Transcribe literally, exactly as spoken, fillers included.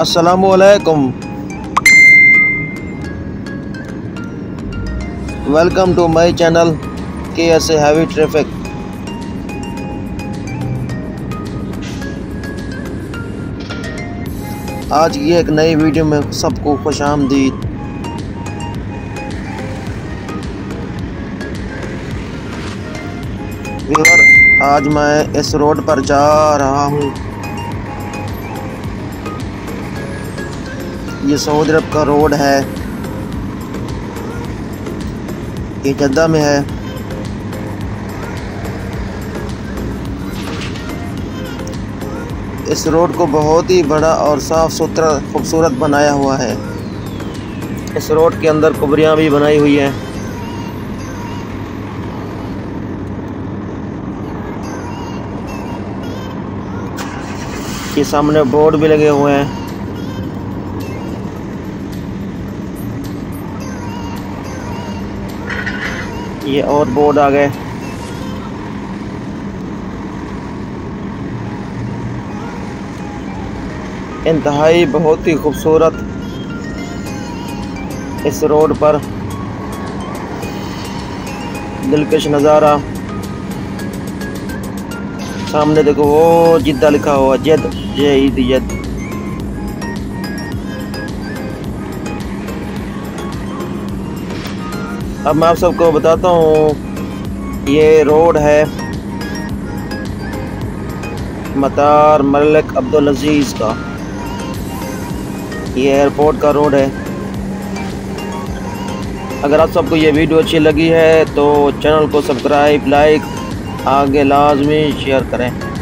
अस्सलामुअलैकुम, welcome to my channel K S A heavy traffic. आज ये एक नई वीडियो में सबको खुशामदीद। व्यूअर, आज मैं इस रोड पर जा रहा हूँ। ये सऊदी अरब का रोड है, ये जद्दा में है। इस रोड को बहुत ही बड़ा और साफ़ सुथरा खूबसूरत बनाया हुआ है। इस रोड के अंदर कुबरियाँ भी बनाई हुई हैं। ये सामने बोर्ड भी लगे हुए हैं। ये और बोर्ड आ गए। इंतहाई बहुत ही खूबसूरत इस रोड पर दिलकश नज़ारा। सामने देखो, वो जिद्दा लिखा हुआ, जद जे ईद जद। अब मैं आप सबको बताता हूँ, ये रोड है मतार मलिक अब्दुल अजीज़ का। ये एयरपोर्ट का रोड है। अगर आप सबको ये वीडियो अच्छी लगी है तो चैनल को सब्सक्राइब, लाइक, आगे लाजमी शेयर करें।